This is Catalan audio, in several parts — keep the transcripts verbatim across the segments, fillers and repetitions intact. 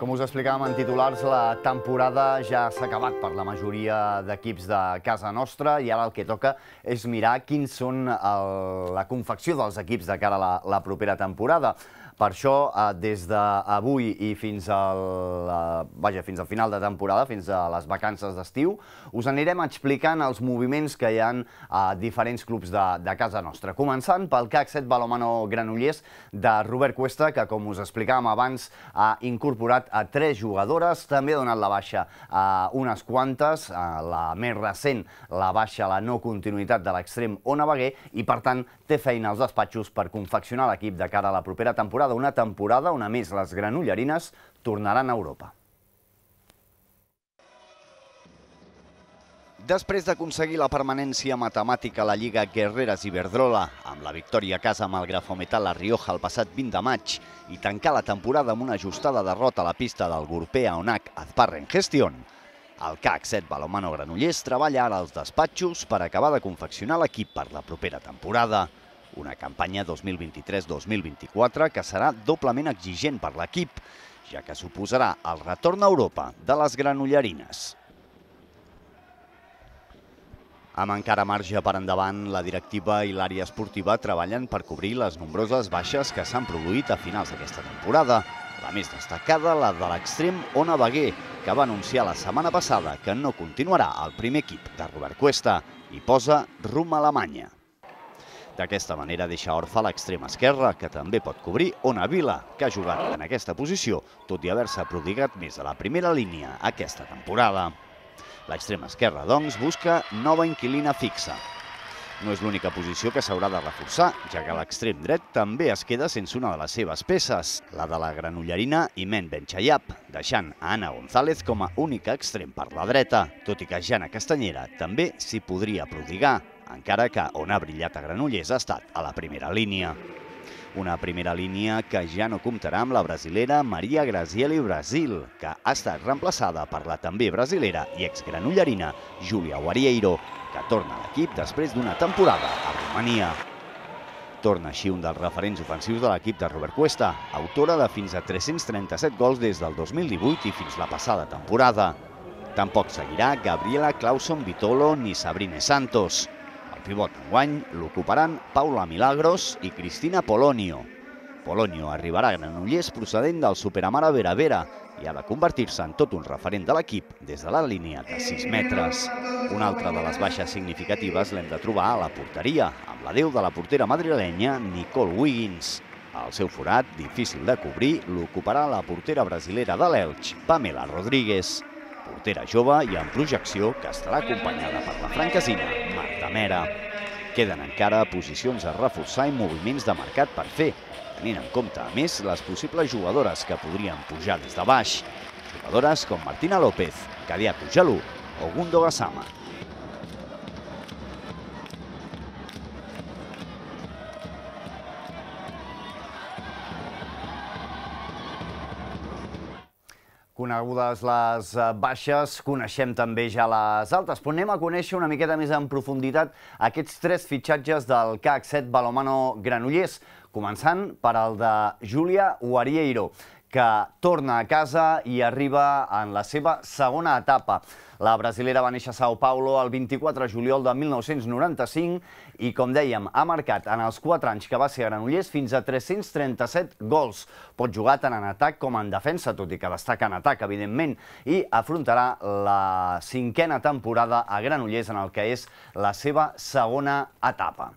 Com us explicàvem en titulars, la temporada ja s'ha acabat per la majoria d'equips de casa nostra i ara el que toca és mirar quins són la confecció dels equips de cara a la, la propera temporada. Per això, des d'avui i fins al, vaja, fins al final de temporada, fins a les vacances d'estiu, us anirem explicant els moviments que hi ha a diferents clubs de, de casa nostra. Començant pel C A C set Balonmano Granollers de Robert Cuesta, que, com us explicàvem abans, ha incorporat a tres jugadores, també ha donat la baixa a unes quantes, la més recent, la baixa a la no continuïtat de l'extrem Ona Baguer, i per tant té feina als despatxos per confeccionar l'equip de cara a la propera temporada, una temporada on a més les granollerines tornaran a Europa. Després d'aconseguir la permanència matemàtica a la Lliga Guerreras Iberdrola, amb la victòria a casa amb el Grafometal La Rioja el passat vint de maig i tancar la temporada amb una ajustada derrota a la pista del Gurpea Onac Azparren Gestión, el C A C set Balonmano Granollers treballa ara als despatxos per acabar de confeccionar l'equip per la propera temporada. Una campanya dos mil vint-i-tres dos mil vint-i-quatre que serà doblement exigent per l'equip, ja que suposarà el retorn a Europa de les granollerines. Amb encara marge per endavant, la directiva i l'àrea esportiva treballen per cobrir les nombroses baixes que s'han produït a finals d'aquesta temporada. La més destacada, la de l'extrem Ona Baguer, que va anunciar la setmana passada que no continuarà al primer equip de Robert Cuesta i posa rumb a Alemanya. D'aquesta manera deixa orfe l'extrem esquerre, que també pot cobrir Ona Vila, que ha jugat en aquesta posició, tot i haver-se prodigat més a la primera línia aquesta temporada. L'extrem esquerre, doncs, busca nova inquilina fixa. No és l'única posició que s'haurà de reforçar, ja que l'extrem dret també es queda sense una de les seves peces, la de la granollerina Imen Benchayab, deixant a Anna González com a única extrem per la dreta, tot i que Jana Castanyera també s'hi podria prodigar, encara que on ha brillat a Granollers ha estat a la primera línia. Una primera línia que ja no comptarà amb la brasilera Maria Grazielli Brasil, que ha estat reemplaçada per la també brasilera i exgranollerina Júlia Guarieiro, que torna a l'equip després d'una temporada a Romania. Torna així un dels referents ofensius de l'equip de Robert Cuesta, autora de fins a tres-cents trenta-set gols des del dos mil divuit i fins la passada temporada. Tampoc seguirà Gabriela Clauson Vitolo ni Sabrine Santos. El pivot enguany l'ocuparan Paula Milagros i Cristina Polonio. Polonio arribarà a Granollers procedent del Superamara Vera Vera i ha de convertir-se en tot un referent de l'equip des de la línia de sis metres. Una altra de les baixes significatives l'hem de trobar a la porteria, amb l'adeu de la portera madrilenya Nicole Wiggins. El seu forat, difícil de cobrir, l'ocuparà la portera brasilera de l'Elx, Pamela Rodríguez. Portera jove i en projecció que estarà acompanyada per la francesina Marta Mera. Queden encara posicions a reforçar i moviments de mercat per fer, tenint en compte, a més, les possibles jugadores que podrien pujar des de baix. Jugadores com Martina López, Kadia Kujalu o Gundo Gassama. Conegudes les baixes, coneixem també ja les altes, però anem a conèixer una miqueta més en profunditat aquests tres fitxatges del C A C set Balonmano Granollers, començant per el de Júlia Guarieiro, que torna a casa i arriba en la seva segona etapa. La brasilera va néixer a Sao Paulo el vint-i-quatre de juliol de mil nou-cents noranta-cinc i, com dèiem, ha marcat en els quatre anys que va ser a Granollers fins a tres-cents trenta-set gols. Pot jugar tant en atac com en defensa, tot i que destaca en atac, evidentment, i afrontarà la cinquena temporada a Granollers en el que és la seva segona etapa.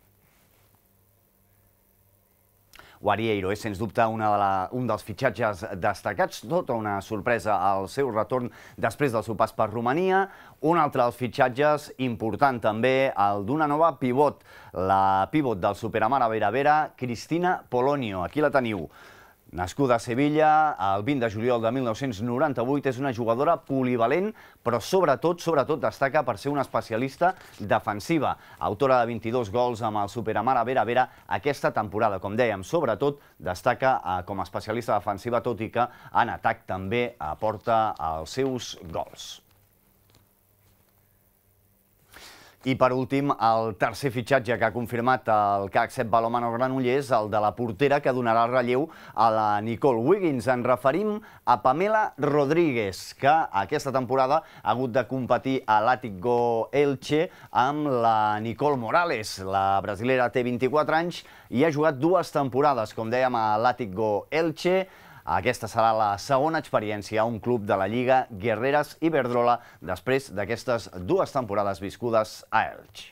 Guarieiro és, sens dubte, una de la, un dels fitxatges destacats, tota una sorpresa al seu retorn després del seu pas per Romania. Un altre dels fitxatges important també, el d'una nova pivot, la pivot del Superamara Vera Vera, Cristina Polonio. Aquí la teniu. Nascuda a Sevilla el vint de juliol de mil nou-cents noranta-vuit, és una jugadora polivalent, però sobretot, sobretot destaca per ser una especialista defensiva. Autora de vint-i-dos gols amb el Superamara Vera Vera aquesta temporada. Com dèiem, sobretot destaca com a especialista defensiva, tot i que en atac també aporta els seus gols. I per últim, el tercer fitxatge que ha confirmat el C A C set Balonmano Granollers, el de la portera que donarà el relleu a la Nicole Wiggins. Ens referim a Pamela Rodríguez, que aquesta temporada ha hagut de competir a l'Àtic Go Elche amb la Nicole Morales. La brasilera té vint-i-quatre anys i ha jugat dues temporades, com dèiem, a l'Àtic Go Elche. Aquesta serà la segona experiència a un club de la Lliga Guerreras Iberdrola després d'aquestes dues temporades viscudes a Elche.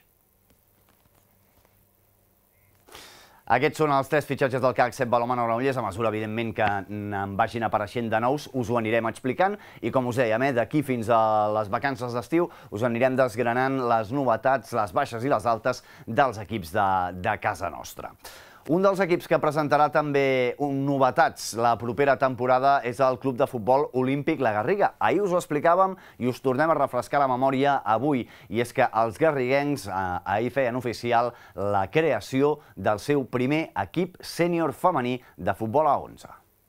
Aquests són els tres fitxatges del C A C set Balonmano Granollers. A mesura, evidentment, que en vagin apareixent de nous, us ho anirem explicant. I com us dèiem, d'aquí fins a les vacances d'estiu us anirem desgranant les novetats, les baixes i les altes dels equips de casa nostra. Un dels equips que presentarà també novetats la propera temporada és el Club de Futbol Olímpic La Garriga. Ahir us ho explicàvem i us tornem a refrescar la memòria avui. I és que els garriguencs ahir feien oficial la creació del seu primer equip sènior femení de futbol a onze.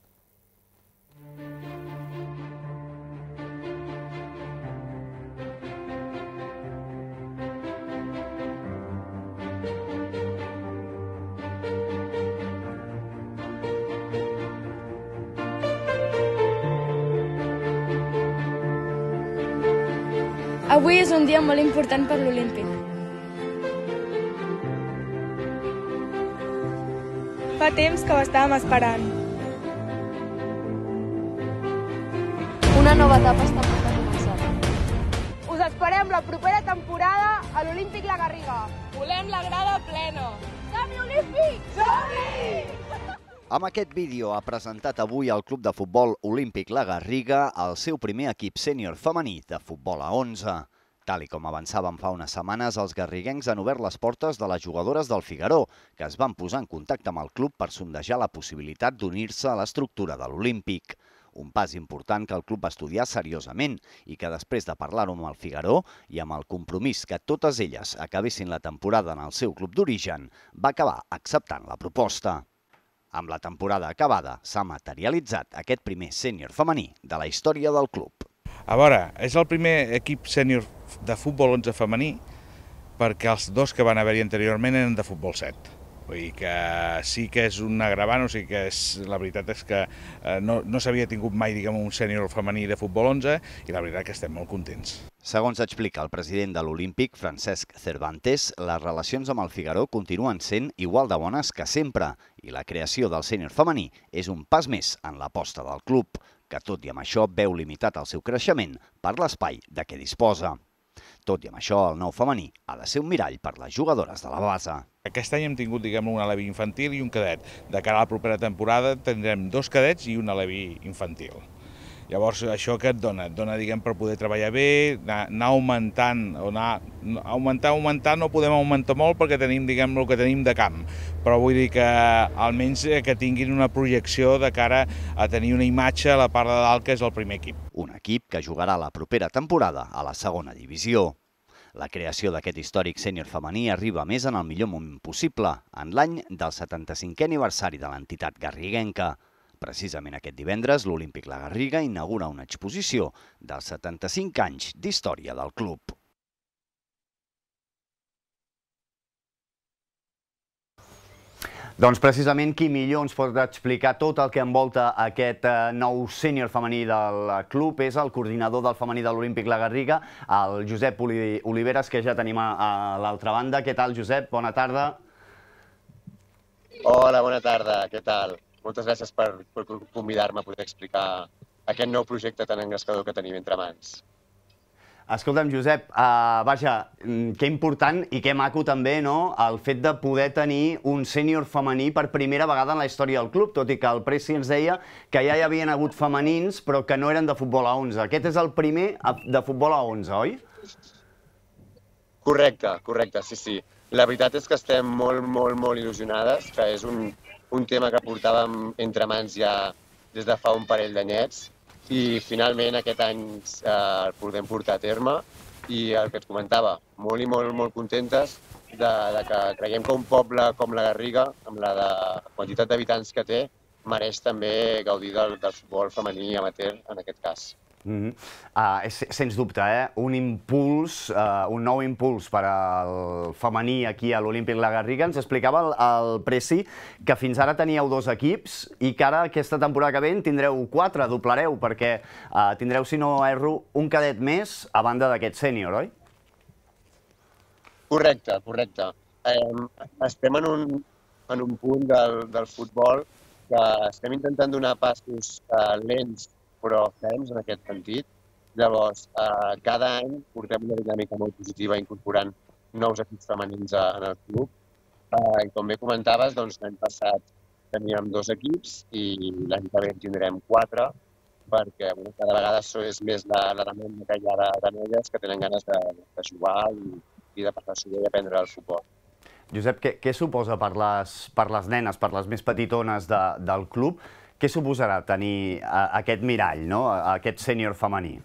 Avui és un dia molt important per l'Olímpic. Fa temps que ho estàvem esperant. Una nova etapa està a punt de començar. Us esperem la propera temporada a l'Olímpic La Garriga. Volem la grada plena. Som-hi, Olímpic! Som-hi! Amb aquest vídeo ha presentat avui el Club de Futbol Olímpic La Garriga el seu primer equip sènior femení de futbol a onze. Tal i com avançàvem fa unes setmanes, els garriguencs han obert les portes de les jugadores del Figaró, que es van posar en contacte amb el club per sondejar la possibilitat d'unir-se a l'estructura de l'Olímpic. Un pas important que el club va estudiar seriosament i que després de parlar-ho amb el Figaró i amb el compromís que totes elles acabessin la temporada en el seu club d'origen, va acabar acceptant la proposta. Amb la temporada acabada, s'ha materialitzat aquest primer sènior femení de la història del club. A veure, és el primer equip sènior de futbol onze femení perquè els dos que van haver-hi anteriorment eren de futbol set. Vull dir que sí que és un agravant, o sigui que és, la veritat és que eh, no, no s'havia tingut mai, diguem, un sènior femení de futbol onze i la veritat que estem molt contents. Segons explica el president de l'Olímpic, Francesc Cervantes, les relacions amb el Figaró continuen sent igual de bones que sempre i la creació del sènior femení és un pas més en l'aposta del club, que tot i amb això veu limitat el seu creixement per l'espai de què disposa. Tot i amb això, el nou femení ha de ser un mirall per les jugadores de la base. Aquest any hem tingut, diguem, un alevi infantil i un cadet. De cara a la propera temporada tindrem dos cadets i un alevi infantil. Llavors, això què et dona? Et dona, diguem, per poder treballar bé, anar augmentant, o anar augmentar, augmentar, no podem augmentar molt perquè tenim, diguem, el que tenim de camp, però vull dir que almenys que tinguin una projecció de cara a tenir una imatge a la part de dalt, que és el primer equip. Un equip que jugarà la propera temporada a la segona divisió. La creació d'aquest històric sènior femení arriba més en el millor moment possible, en l'any del setanta-cinquè aniversari de l'entitat garriguenca. Precisament aquest divendres, l'Olímpic La Garriga inaugura una exposició dels setanta-cinc anys d'història del club. Doncs precisament qui millor ens pot explicar tot el que envolta aquest nou sènior femení del club és el coordinador del femení de l'Olímpic La Garriga, el Josep Oliveres, que ja tenim a l'altra banda. Què tal, Josep? Bona tarda. Hola, bona tarda. Què tal? Moltes gràcies per convidar-me a poder explicar aquest nou projecte tan engrescador que tenim entre mans. Escolta'm, Josep, vaja, que important i que maco també el fet de poder tenir un sènior femení per primera vegada en la història del club, tot i que el Preci ens deia que ja hi havien hagut femenins però que no eren de futbol a onze. Aquest és el primer de futbol a onze, oi? Correcte, correcte, sí, sí. La veritat és que estem molt, molt, molt il·lusionades, que és un un tema que portàvem entre mans ja des de fa un parell d'anyets i finalment aquest any el podem portar a terme i el que et comentava, molt i molt, molt contentes de que creiem que un poble com la Garriga, amb la quantitat d'habitants que té, mereix també gaudir del futbol femení amateur en aquest cas. Sens dubte, un impuls, un nou impuls per al femení aquí a l'Olímpic La Garriga. Ens explicava el Preci que fins ara teníeu dos equips i que ara aquesta temporada que ve en tindreu quatre, doblareu, perquè tindreu, si no erro, un cadet més a banda d'aquest sènior, oi? Correcte, correcte. Estem en un punt del futbol que estem intentant donar passos lents però ferms en aquest sentit. Llavors, cada any portem una dinàmica molt positiva incorporant nous equips femenins en el club. I com bé comentaves, l'any passat teníem dos equips i l'any que ve en tindrem quatre, perquè cada vegada és més la demanda que hi ha de noies que tenen ganes de jugar i de passar-s'ho bé i aprendre el futbol. Josep, què suposa per les nenes, per les més petitones del club, què suposarà tenir aquest mirall, aquest sènior femení?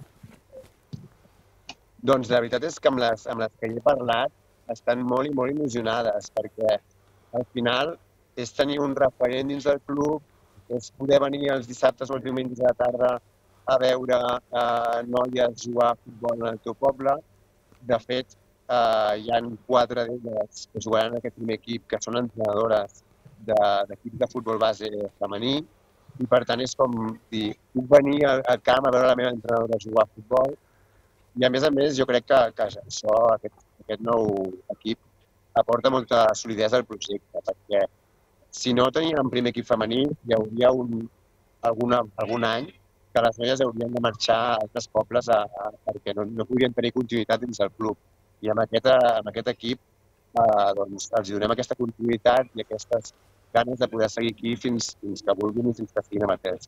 Doncs la veritat és que amb les que hi he parlat estan molt i molt il·lusionades, perquè al final és tenir un referent dins del club, és poder venir els dissabtes o els diumenges a la tarda a veure noies jugar a futbol en el teu poble. De fet, hi ha quatre d'elles que jugaran en aquest primer equip, que són entrenadores d'equips de futbol base femení, i per tant és com dir, puc venir al camp a veure la meva entrenadora jugar a futbol, i a més a més jo crec que això, aquest nou equip, aporta molta solidesa al projecte, perquè si no teníem primer equip femení, hi hauria algun any que les noies haurien de marxar a altres pobles perquè no podrien tenir continuïtat dins del club. I amb aquest equip els donem aquesta continuïtat i aquestes ganes de poder seguir aquí fins que vulguin i fins que siguin amateurs.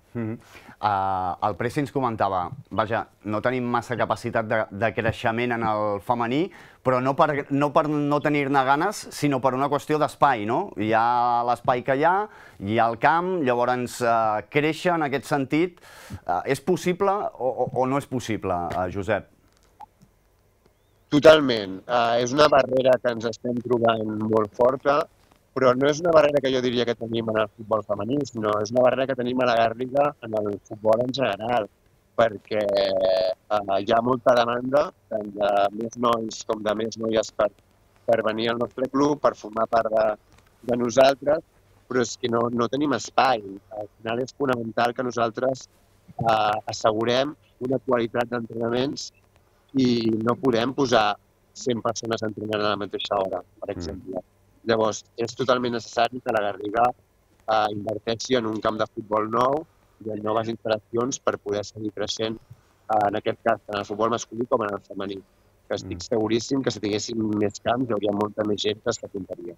El Preci ens comentava, vaja, no tenim massa capacitat de creixement en el femení, però no per no tenir-ne ganes, sinó per una qüestió d'espai, no? Hi ha l'espai que hi ha, hi ha el camp, llavors créixer en aquest sentit, és possible o no és possible, Josep? Totalment. És una barrera que ens estem trobant molt forta, però no és una barrera que jo diria que tenim en el futbol femení, sinó és una barrera que tenim a la Garriga en el futbol en general, perquè hi ha molta demanda, tant de més nois com de més noies per venir al nostre club, per formar part de nosaltres, però és que no tenim espai. Al final és fonamental que nosaltres assegurem una qualitat d'entrenaments i no podem posar cent persones entrenant a la mateixa hora, per exemple. Llavors, és totalment necessari que la Garriga inverteixi en un camp de futbol nou i en noves instal·lacions per poder seguir creixent, en aquest cas, tant en el futbol masculí com en el femení. Que estic seguríssim que si tinguéssim més camps hi hauria molta més gent que s'apuntaria.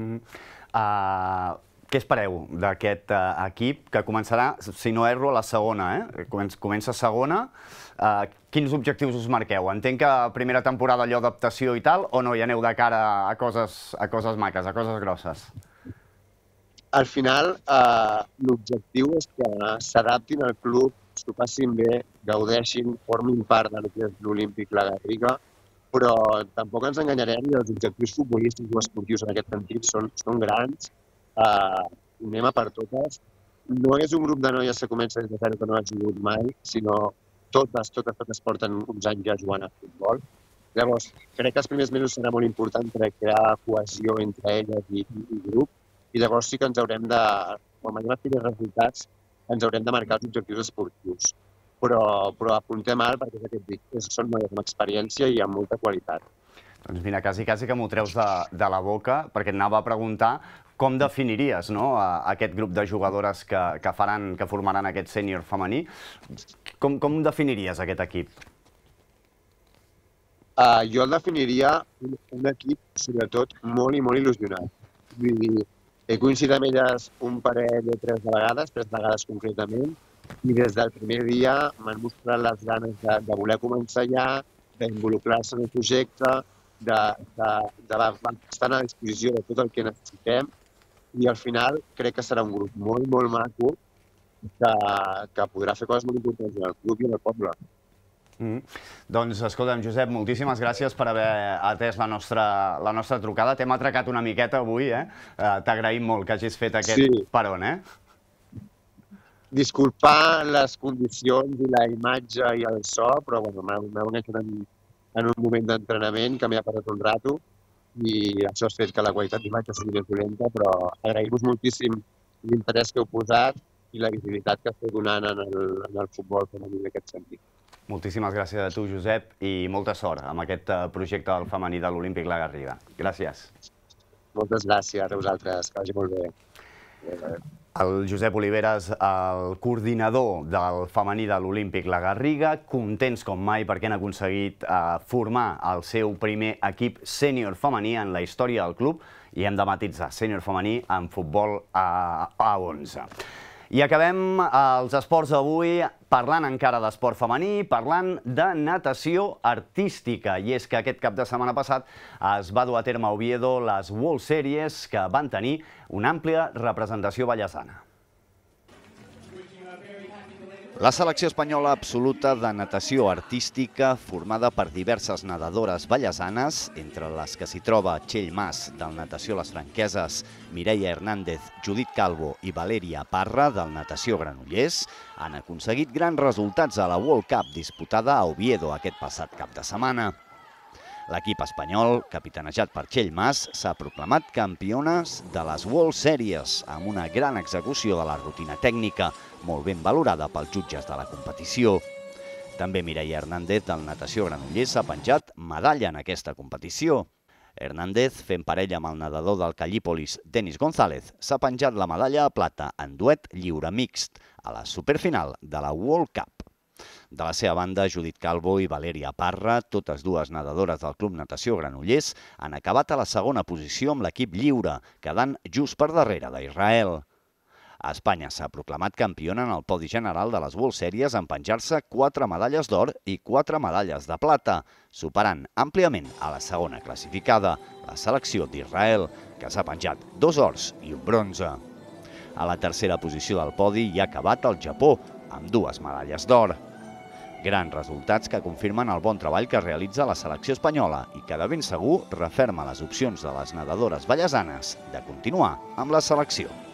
Què espereu d'aquest equip que començarà, si no erro, a la segona, eh? Comença segona. Quins objectius us marqueu? Entenc que primera temporada allò d'adaptació i tal, o no hi aneu de cara a coses maques, a coses grosses? Al final, l'objectiu és que s'adaptin al club, s'ho passin bé, gaudeixin, formin part del que és l'Olímpic La Garriga, però tampoc ens enganyarem i els objectius futbolístics o esportius en aquest sentit són grans. Anem a per totes. No és un grup de noies que comença des de zero que no ha jugat mai, sinó totes, totes, totes porten uns anys ja jugant a futbol. Llavors, crec que els primers mesos serà molt important per crear cohesió entre elles i grup, i llavors sí que ens haurem de, quan veiem els primers resultats, ens haurem de marcar els objectius esportius. Però apuntem alt perquè és aquest dic, són noies amb experiència i amb molta qualitat. Doncs mira, quasi, quasi que m'ho treus de la boca, perquè anava a preguntar com definiries aquest grup de jugadores que formaran aquest sènior femení. Com definiries aquest equip? Jo el definiria un equip, sobretot, molt i molt il·lusionat. Vull dir, he coincidit amb elles un parell o tres vegades, tres vegades concretament, i des del primer dia m'han mostrat les ganes de voler començar ja, d'involucrar-se en el projecte, d'estar a disposició de tot el que necessitem, i al final crec que serà un grup molt, molt maco que podrà fer coses molt importants en el club i en el poble. Doncs, escolta'm, Josep, moltíssimes gràcies per haver atès la nostra trucada. T'hem atracat una miqueta avui, eh? T'agraïm molt que hagis fet aquest peron, eh? disculpar les condicions i la imatge i el so, però bueno, m'heu anat en, en un moment d'entrenament que m'ha parat un rato i això ha fet que la qualitat d'imatge sigui més dolenta, però agraïm-vos moltíssim l'interès que heu posat i la visibilitat que esteu donant en el, en el futbol femení en aquest sentit. Moltíssimes gràcies a tu, Josep, i molta sort amb aquest projecte del femení de l'Olímpic La Garriga. Gràcies. Moltes gràcies a vosaltres, que vagi molt bé. El Josep Oliveres, el coordinador del femení de l'Olímpic La Garriga, contents com mai perquè han aconseguit formar el seu primer equip sènior femení en la història del club i hem de matitzar sènior femení en futbol A onze. I acabem els esports d'avui parlant encara d'esport femení, parlant de natació artística. I és que aquest cap de setmana passat es va dur a terme a Oviedo les World Series que van tenir una àmplia representació vallesana. La selecció espanyola absoluta de natació artística, formada per diverses nedadores vallesanes, entre les que s'hi troba Txell Mas, del Natació Les Franqueses, Mireia Hernández, Judit Calvo i Valèria Parra, del Natació Granollers, han aconseguit grans resultats a la World Cup disputada a Oviedo aquest passat cap de setmana. L'equip espanyol, capitanejat per Txell Mas, s'ha proclamat campiones de les World Series, amb una gran execució de la rutina tècnica, molt ben valorada pels jutges de la competició. També Mireia Hernández, del Natació Granollers, s'ha penjat medalla en aquesta competició. Hernández, fent parella amb el nedador del Callípolis, Denis González, s'ha penjat la medalla de plata en duet lliure mixt a la superfinal de la World Cup. De la seva banda, Judit Calvo i Valèria Parra, totes dues nedadores del Club Natació Granollers, han acabat a la segona posició amb l'equip lliure, quedant just per darrere d'Israel. Espanya s'ha proclamat campiona en el podi general de les World Series en penjar-se quatre medalles d'or i quatre medalles de plata, superant àmpliament a la segona classificada, la selecció d'Israel, que s'ha penjat dos ors i un bronze. A la tercera posició del podi hi ha acabat el Japó, amb dues medalles d'or. Grans resultats que confirmen el bon treball que realitza la selecció espanyola i que de ben segur referma les opcions de les nedadores vallesanes de continuar amb la selecció.